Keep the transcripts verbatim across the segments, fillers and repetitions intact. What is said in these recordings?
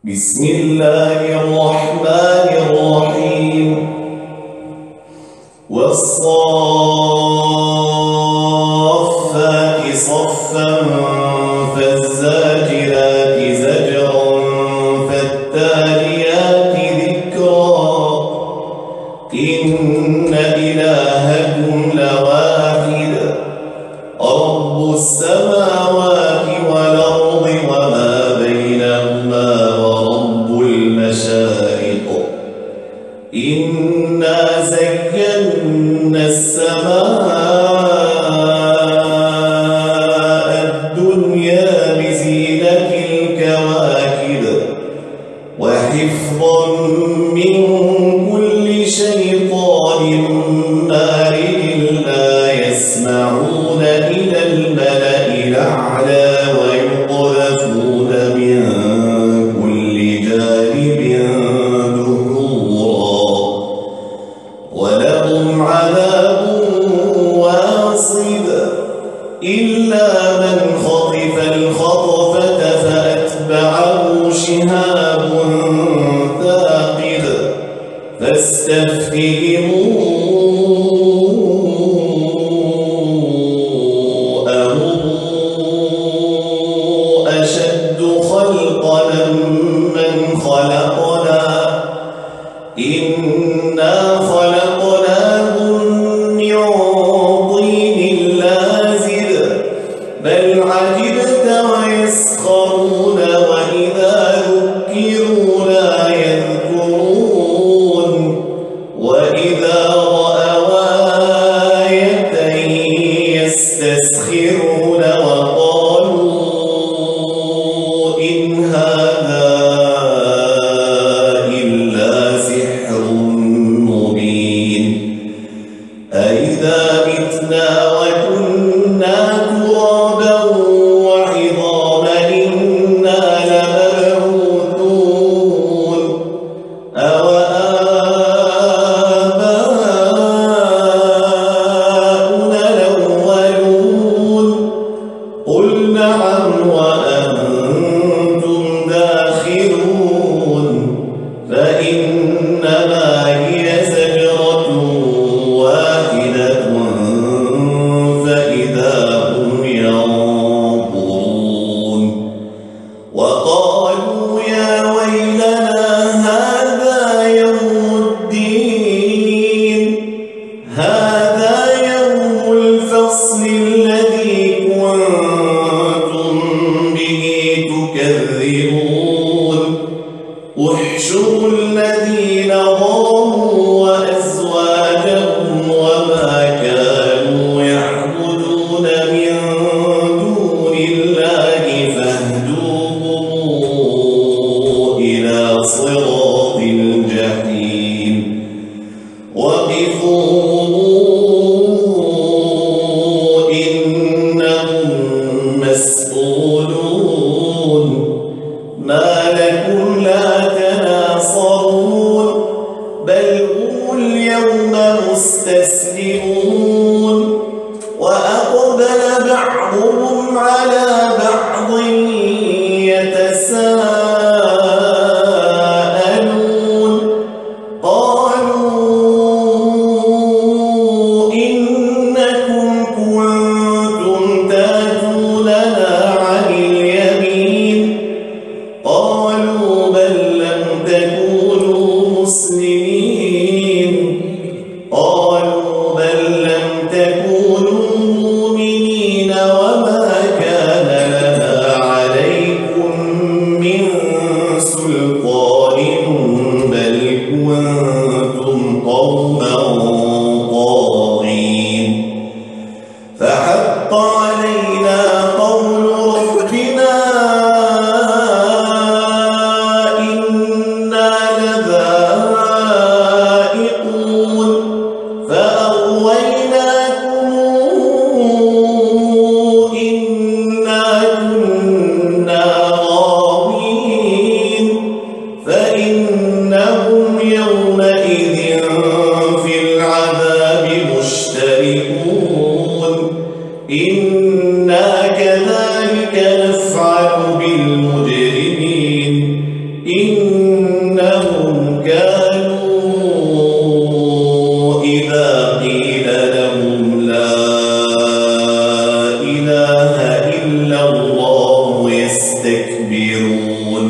بسم الله الرحمن الرحيم والصافات صفا فالزاجرات زجرا فالتاليات ذكرا إن إلهكم لواحد رب السماوات والأرض وما بينهما ورب المشارق إنا زينا السماء الدنيا بزينة الكواكب وحفظا من كل شيطان مارد لا يسمعون إلى الملأ الأعلى ويقذفون من كل جانب دحورا ولهم عذاب واصب إلا من خطف الخطفة فأتبعه شهاب ثاقب فاستفتهموا أهم أشد خلقا ممن خلقنا إنا خلقناهم من طين لازب بل عجبت ويسخرون وإذا ذكروا لا يذكرون وإذا رأوا آية يستسخرون وقالوا إن هذا إلا سحر مبين أإذا متنا وكنا ترابا وعظاما إنا لمبعوثون أوآباؤنا الأولون قل نعم وأنتم داخرون فإنما هي زجرة واحدة فإذا هم ينظرون وقالوا يا ويلنا هذا يوم الدين هذا يوم الفصل الذي كنتم به تكذبون احشروا الذين ظلموا وأزواجهم وما كانوا يعبدون من دون الله فاهدوهم إلى صراط الجحيم وقفوهم إنهم مسؤولون ما لكم لا تناصرون بل هم اليوم مستسلمون وأقبل بعضهم على بعض يتساءلون قالوا إنكم كنتم تاتوننا عن اليمين قالوا بل لم تكونوا إنهم كانوا إذا قيل لهم لا إله إلا الله يستكبرون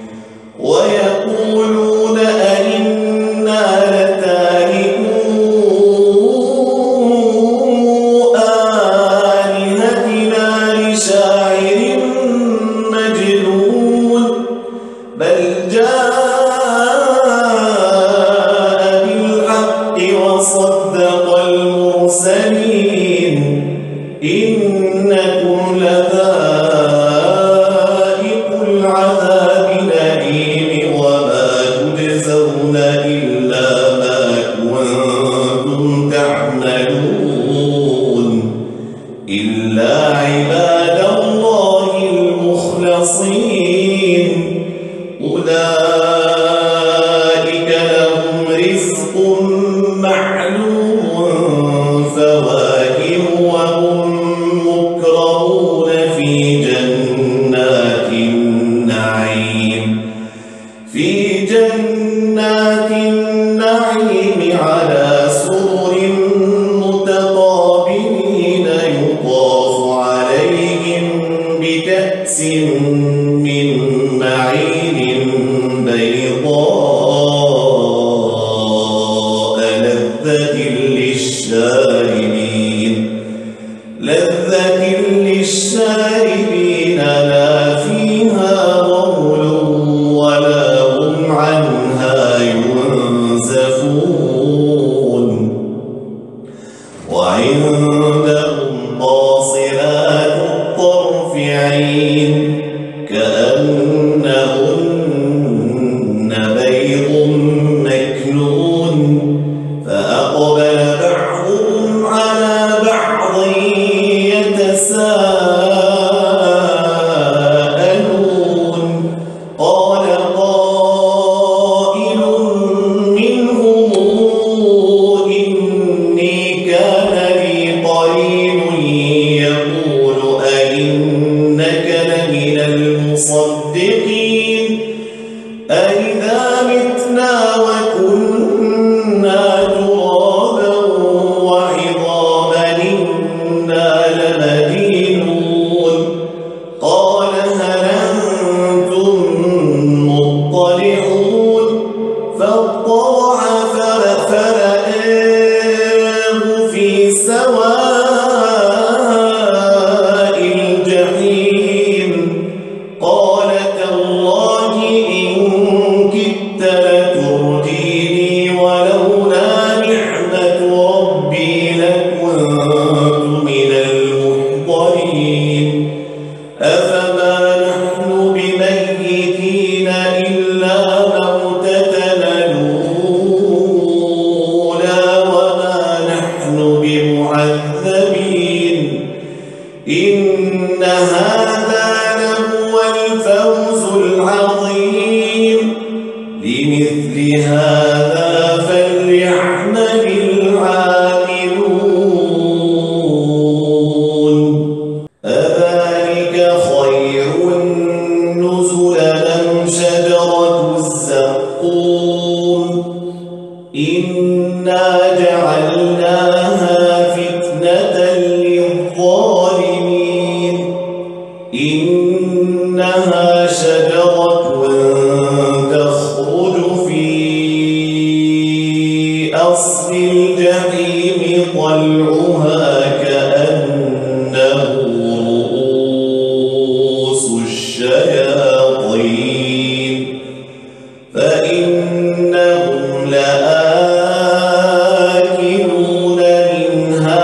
ويقولون أئنا لتاركو آلهتنا لشاعر مجنون بل جاء بالحق وصدق المرسلين إنكم لذائق العذاب الأليم وما تجزون إلا ما كنتم تعملون إلا عباد الله المخلصين أولئك لهم رزق معلوم فواكه وهم مكرمون في جنات النعيم في جنات النعيم على سرر متقابلين يطاف عليهم بكأس من معين بيضاء لذة للشاربين لذة للشاربين لا فيها غول ولا هم عنها ينزفون وعندهم قاصرات الطرف عين كأنهن بيض مكنون فأقبل بعضهم على بعض يتساءلون قال قائل منهم إني كان لي قرين يقول أئنك لمن المصدقين أئذا متنا وكنا ترابا وعظاما إنا لمدينون قال هل أنتم مطلعون فاطلع فرآه في سواء الجحيم قال تالله إن كدت لترديني ولولا نعمة ربي لكنت من المحضرين أفما نحن بميتين إلا موتتنا الأولى وما نحن بمعذبين إن هذا لهو الفوز العظيم لمثل هذا فليعمل العاملون أذلك خير نزلا أم شجرة الزقوم إنا جعلناها فتنة للظالمين إنها شجرة تخرج في أصل الجحيم طلعها كأنه رؤوس الشياطين فإنهم لآكلون منها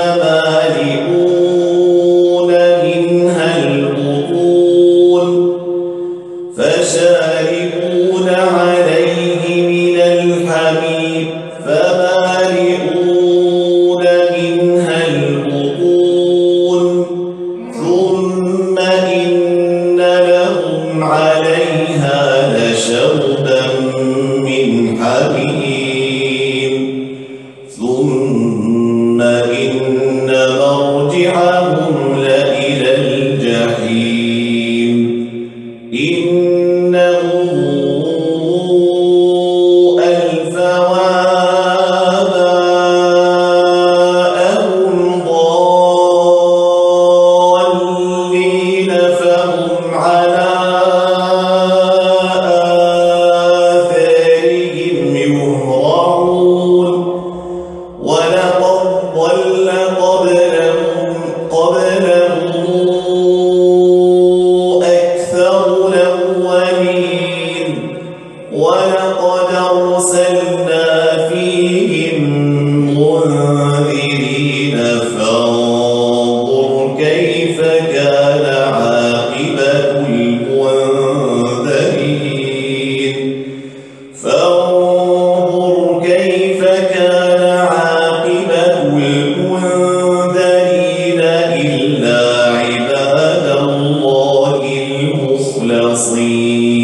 فمالئون منها البطون فشاربون عليه من الحميم فمالئون منها البطون ثم إن لهم عليها لشوبا من حميم ثم إن مرجعهم لإلى الجحيم إنهم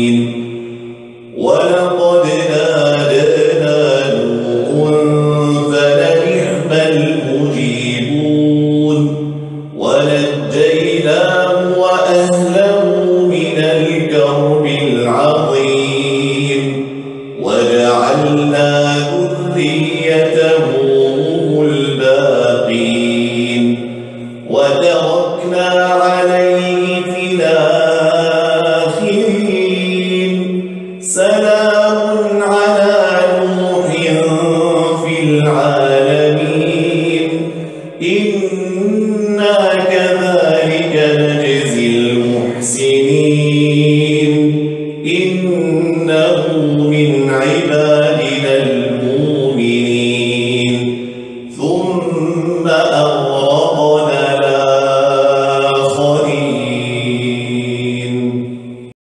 ولقد نادانا نوح فلنعم المجيبون ونجيناه وأهله من الكرب العظيم وجعلنا ذريته هم الباقين وتركنا عليه في الآخرين سلام على نوح في العالمين إنا كذلك نجزي المحسنين إنه من